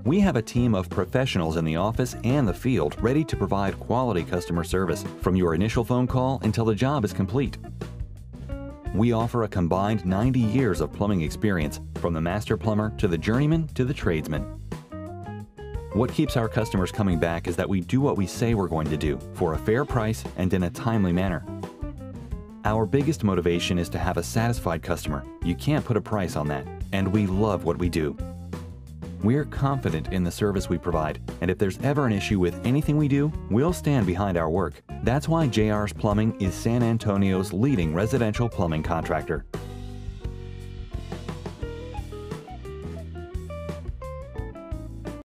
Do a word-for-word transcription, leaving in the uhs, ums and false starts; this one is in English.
We have a team of professionals in the office and the field ready to provide quality customer service from your initial phone call until the job is complete. We offer a combined ninety years of plumbing experience, from the master plumber to the journeyman to the tradesman. What keeps our customers coming back is that we do what we say we're going to do, for a fair price and in a timely manner. Our biggest motivation is to have a satisfied customer. You can't put a price on that, and we love what we do. We're confident in the service we provide, and if there's ever an issue with anything we do, we'll stand behind our work. That's why J R's Plumbing is San Antonio's leading residential plumbing contractor.